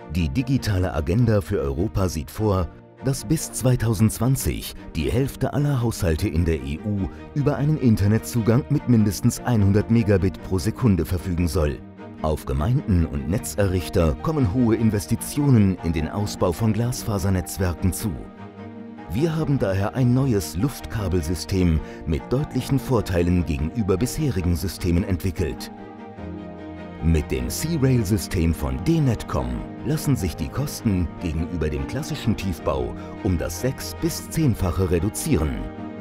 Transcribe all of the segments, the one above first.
Die digitale Agenda für Europa sieht vor, dass bis 2020 die Hälfte aller Haushalte in der EU über einen Internetzugang mit mindestens 100 Megabit pro Sekunde verfügen soll. Auf Gemeinden und Netzerrichter kommen hohe Investitionen in den Ausbau von Glasfasernetzwerken zu. Wir haben daher ein neues Luftkabelsystem mit deutlichen Vorteilen gegenüber bisherigen Systemen entwickelt. Mit dem C-Rail-System von D-Netcom lassen sich die Kosten gegenüber dem klassischen Tiefbau um das 6- bis 10-fache reduzieren.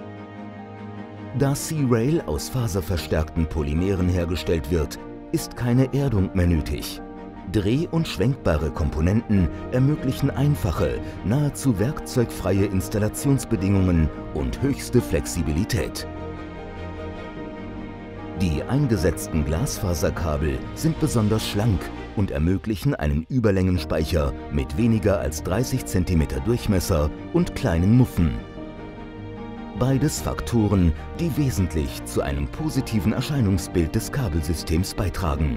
Da C-Rail aus faserverstärkten Polymeren hergestellt wird, ist keine Erdung mehr nötig. Dreh- und schwenkbare Komponenten ermöglichen einfache, nahezu werkzeugfreie Installationsbedingungen und höchste Flexibilität. Die eingesetzten Glasfaserkabel sind besonders schlank und ermöglichen einen Überlängenspeicher mit weniger als 30 cm Durchmesser und kleinen Muffen. Beides Faktoren, die wesentlich zu einem positiven Erscheinungsbild des Kabelsystems beitragen.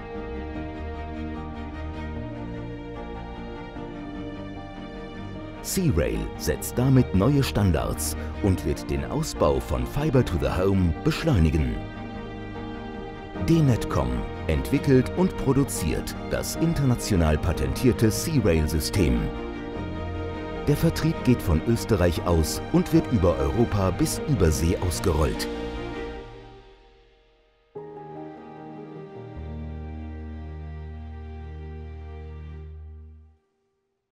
C-Rail setzt damit neue Standards und wird den Ausbau von Fiber to the Home beschleunigen. D-Netcom entwickelt und produziert das international patentierte C-Rail-System. Der Vertrieb geht von Österreich aus und wird über Europa bis Übersee ausgerollt.